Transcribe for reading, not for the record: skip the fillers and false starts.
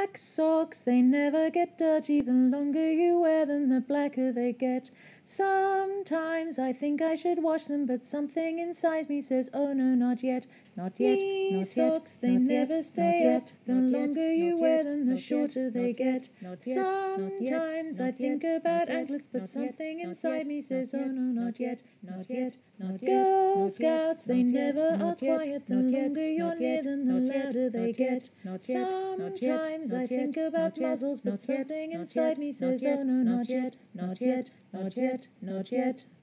Black socks, they never get dirty. The longer you wear them, the blacker they get. Sometimes I think I should wash them, but something inside me says, oh no, not yet, not yet, These socks, they never stay up. The longer you wear them, the shorter they get. Sometimes I think about anklets, but something inside me says, oh no, not yet, not yet, not yet. Girl Scouts, they never are quiet. The longer you're near them, the louder they get. Sometimes I think about muzzles, but something inside me says, oh no, not yet, not yet, not yet, not yet.